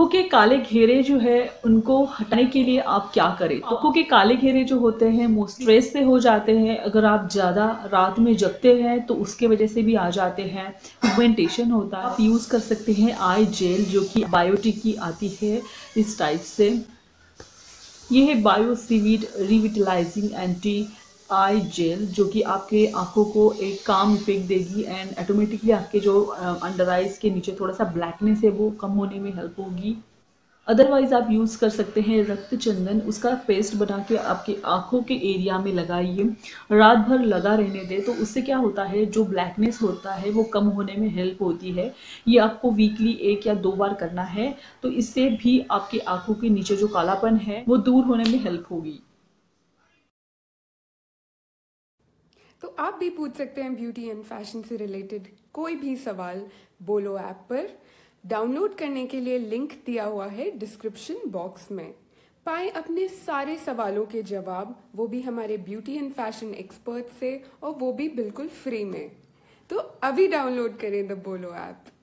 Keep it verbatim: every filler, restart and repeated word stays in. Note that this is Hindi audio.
के काले घेरे जो है उनको हटाने के लिए आप क्या करें? तो आंखों के काले घेरे जो होते हैं वो स्ट्रेस से हो जाते हैं। अगर आप ज़्यादा रात में जगते हैं तो उसके वजह से भी आ जाते हैं। पिगमेंटेशन होता है। आप यूज़ कर सकते हैं आई जेल, जो कि बायोटिक की आती है इस टाइप से। ये है bio seaweed revitalising anti eye gel, जो कि आपके आंखों को एक काम इफेक्ट देगी एंड ऑटोमेटिकली आपके जो अंडर आइज के नीचे थोड़ा सा ब्लैकनेस है वो कम होने में हेल्प होगी। अदरवाइज आप यूज़ कर सकते हैं रक्त चंदन, उसका पेस्ट बना के आपके आंखों के एरिया में लगाइए, रात भर लगा रहने दें। तो उससे क्या होता है, जो ब्लैकनेस होता है वो कम होने में हेल्प होती है। ये आपको वीकली एक या दो बार करना है, तो इससे भी आपकी आंखों के नीचे जो कालापन है वो दूर होने में हेल्प होगी। तो आप भी पूछ सकते हैं ब्यूटी एंड फैशन से रिलेटेड कोई भी सवाल बोलो ऐप पर। डाउनलोड करने के लिए लिंक दिया हुआ है डिस्क्रिप्शन बॉक्स में। पाएं अपने सारे सवालों के जवाब, वो भी हमारे ब्यूटी एंड फैशन एक्सपर्ट से, और वो भी बिल्कुल फ्री में। तो अभी डाउनलोड करें द बोलो ऐप।